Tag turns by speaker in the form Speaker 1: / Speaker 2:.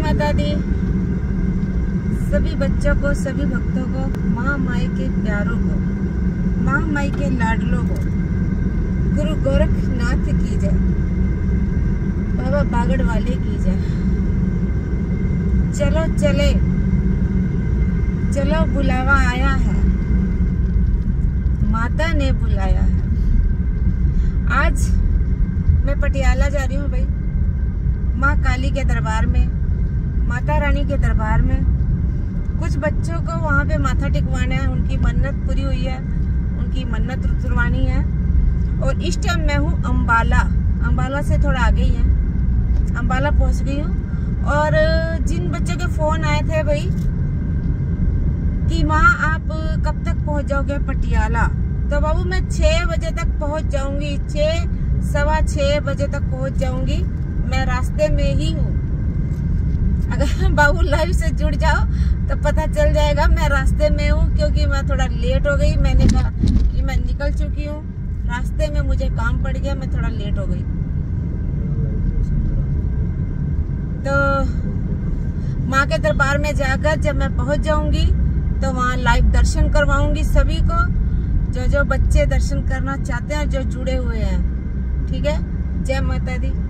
Speaker 1: माता दी। सभी बच्चों को, सभी भक्तों को, माँ माई के प्यारों को, माँ माई के लाडलों को गुरु गोरखनाथ की जय, बाबा बागड़ वाले की जय। चलो चले, चलो बुलावा आया है, माता ने बुलाया है। आज मैं पटियाला जा रही हूँ भाई, माँ काली के दरबार में, माता रानी के दरबार में। कुछ बच्चों को वहाँ पे माथा टिकवाना है, उनकी मन्नत पूरी हुई है, उनकी मन्नत उतरवानी है। और इस टाइम मैं हूँ अम्बाला, अम्बाला से थोड़ा आगे ही है, अम्बाला पहुँच गई हूँ। और जिन बच्चों के फोन आए थे भाई कि माँ आप कब तक पहुँच जाओगे पटियाला, तो बाबू मैं 6 बजे तक पहुँच जाऊंगी, 6-6:15 बजे तक पहुँच जाऊंगी। मैं रास्ते में ही हूँ। अगर बाबू लाइव से जुड़ जाओ तो पता चल जाएगा मैं रास्ते में हूँ, क्योंकि मैं थोड़ा लेट हो गई। मैंने कहा कि मैं निकल चुकी हूँ, रास्ते में मुझे काम पड़ गया, मैं थोड़ा लेट हो गई। तो माँ के दरबार में जाकर जब मैं पहुँच जाऊंगी तो वहाँ लाइव दर्शन करवाऊंगी सभी को, जो बच्चे दर्शन करना चाहते हैं, जो जुड़े हुए हैं। ठीक है, जय माता दी।